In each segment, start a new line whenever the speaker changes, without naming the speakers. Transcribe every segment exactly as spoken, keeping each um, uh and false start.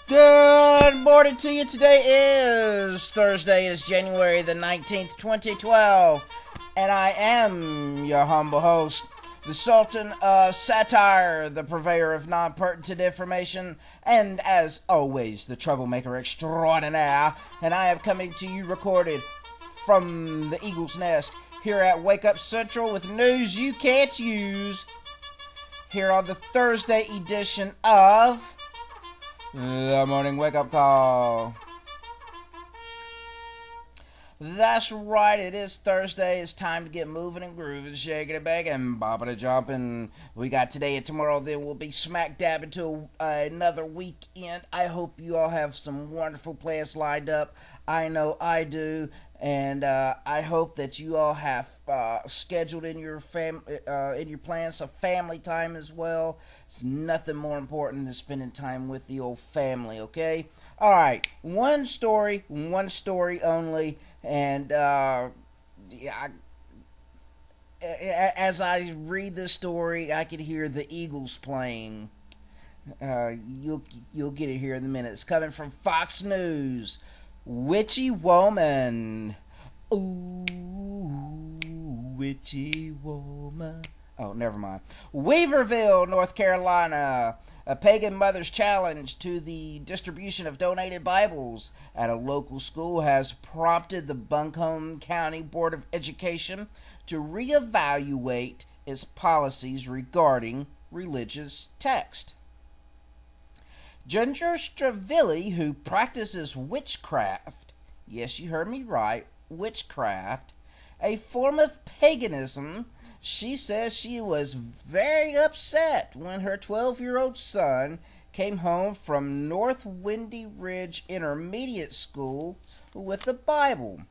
Good morning to you. Today is Thursday. It is January the nineteenth, twenty twelve. And I am your humble host, the Sultan of Satire, the purveyor of non-pertinent information, and as always, the troublemaker extraordinaire. And I am coming to you recorded from the Eagle's Nest here at Wake Up Central with news you can't use. Here on the Thursday edition of The Morning Wake Up Call. That's right, it is Thursday. It's time to get moving and grooving, shaking and baking, bopping and jumping. We got today and tomorrow, then we'll be smack dab into uh, another weekend. I hope you all have some wonderful plans lined up. I know I do, and uh, I hope that you all have uh, scheduled in your fam uh, in your plans some family time as well. It's nothing more important than spending time with the old family. Okay. All right. One story, one story only. And uh, yeah, I, as I read this story, I can hear the Eagles playing. Uh, you'll you'll get it here in a minute. It's coming from Fox News. Witchy woman. Ooh, witchy woman. Oh, never mind. Weaverville, North Carolina. A pagan mother's challenge to the distribution of donated Bibles at a local school has prompted the Buncombe County Board of Education to reevaluate its policies regarding religious text. Ginger Stravilli, who practices witchcraft, yes, you heard me right, witchcraft, a form of paganism. She says she was very upset when her twelve-year-old son came home from North Windy Ridge Intermediate School with a Bible.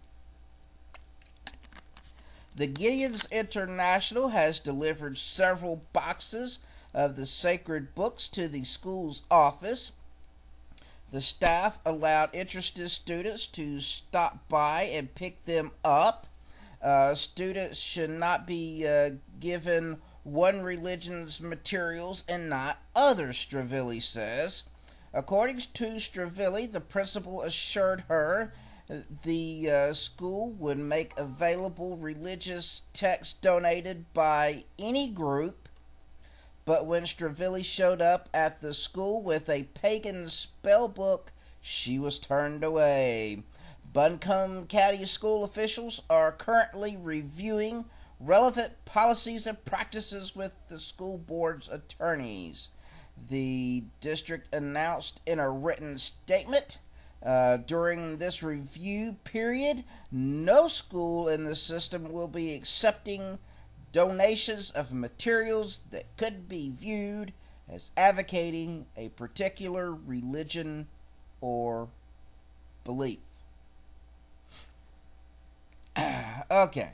The Gideons International has delivered several boxes of the sacred books to the school's office. The staff allowed interested students to stop by and pick them up. Uh, students should not be uh, given one religion's materials and not others, Stravilli says. According to Stravilli, the principal assured her the uh, school would make available religious texts donated by any group, but when Stravilli showed up at the school with a pagan spell book, she was turned away. Buncombe County school officials are currently reviewing relevant policies and practices with the school board's attorneys. The district announced in a written statement, uh, during this review period, no school in the system will be accepting donations of materials that could be viewed as advocating a particular religion or belief. Okay.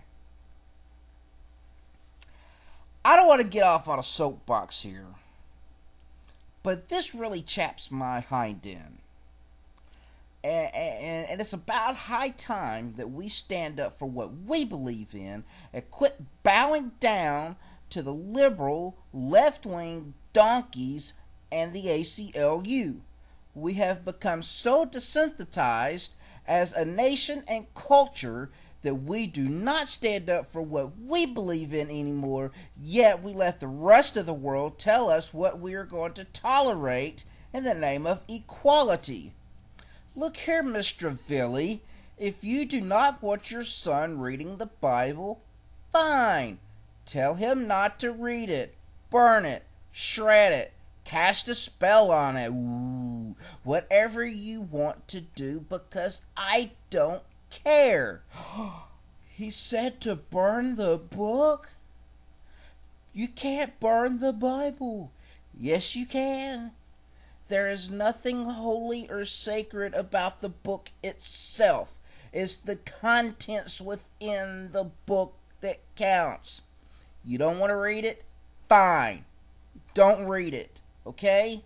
I don't want to get off on a soapbox here, but this really chaps my hind end. And, and, and it's about high time that we stand up for what we believe in and quit bowing down to the liberal left-wing donkeys and the A C L U. We have become so desensitized as a nation and culture that we do not stand up for what we believe in anymore, yet we let the rest of the world tell us what we are going to tolerate in the name of equality. Look here, Mister Stravilli, if you do not want your son reading the Bible, fine. Tell him not to read it, burn it, shred it, cast a spell on it, ooh, whatever you want to do, because I don't care. He said to burn the book? You can't burn the Bible. Yes, you can. There is nothing holy or sacred about the book itself. It's the contents within the book that counts. You don't want to read it? Fine. Don't read it. Okay?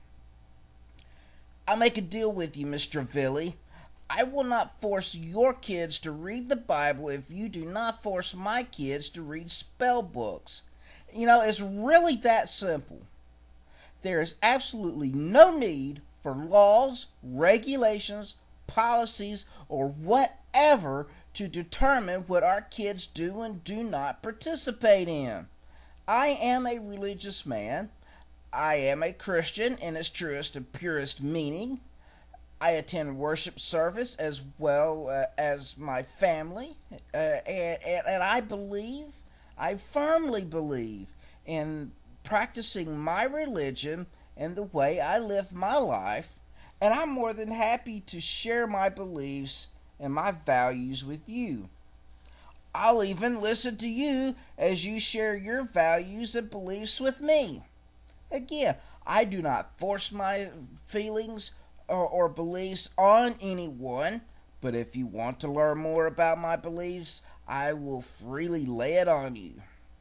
I'll make a deal with you, Mister Stravilli. I will not force your kids to read the Bible if you do not force my kids to read spell books. You know, it's really that simple. There is absolutely no need for laws, regulations, policies, or whatever to determine what our kids do and do not participate in. I am a religious man. I am a Christian in its truest and purest meaning. I attend worship service as well uh, as my family, uh, and, and, and I believe, I firmly believe in practicing my religion and the way I live my life, and I'm more than happy to share my beliefs and my values with you. I'll even listen to you as you share your values and beliefs with me. Again, I do not force my feelings or, or beliefs on anyone, but if you want to learn more about my beliefs, I will freely lay it on you.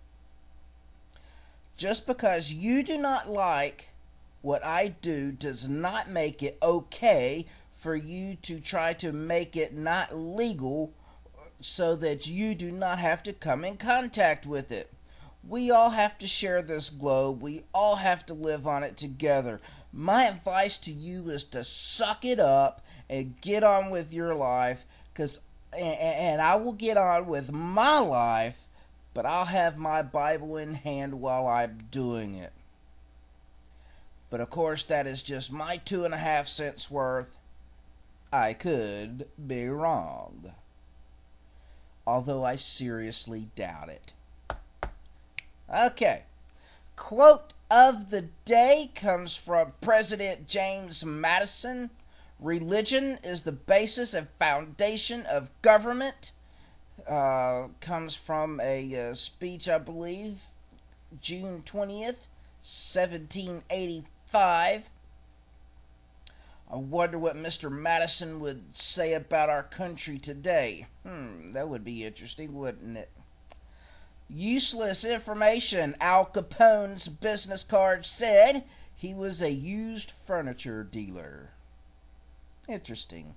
Just because you do not like what I do does not make it okay for you to try to make it not legal so that you do not have to come in contact with it. We all have to share this globe. We all have to live on it together. My advice to you is to suck it up and get on with your life, cause, and, and I will get on with my life, but I'll have my Bible in hand while I'm doing it. But of course, that is just my two and a half cents worth. I could be wrong, although I seriously doubt it. Okay, quote of the day comes from President James Madison. Religion is the basis and foundation of government. Uh, comes from a uh, speech, I believe, June twentieth, seventeen eighty-five. I wonder what Mister Madison would say about our country today. Hmm, that would be interesting, wouldn't it? Useless information. Al Capone's business card said he was a used furniture dealer. Interesting.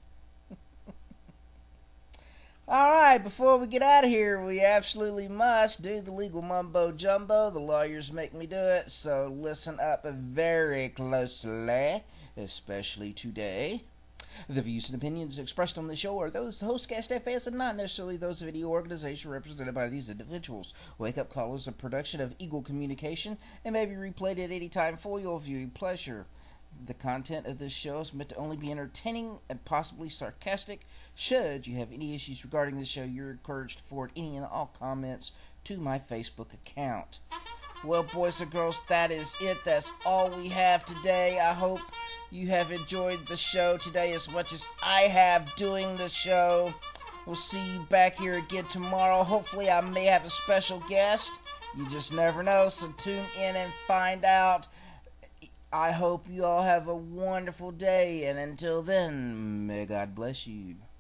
Alright, before we get out of here, we absolutely must do the legal mumbo jumbo. The lawyers make me do it, so listen up very closely, especially today. The views and opinions expressed on the show are those of the host, guest, F S, and not necessarily those of any organization represented by these individuals. Wake Up Call is a production of Eagle Communication and may be replayed at any time for your viewing pleasure. The content of this show is meant to only be entertaining and possibly sarcastic. Should you have any issues regarding this show, you're encouraged to forward any and all comments to my Facebook account. Well, boys and girls, that is it. That's all we have today. I hope you have enjoyed the show today as much as I have doing the show. We'll see you back here again tomorrow. Hopefully, I may have a special guest. You just never know, so tune in and find out. I hope you all have a wonderful day, and until then, may God bless you.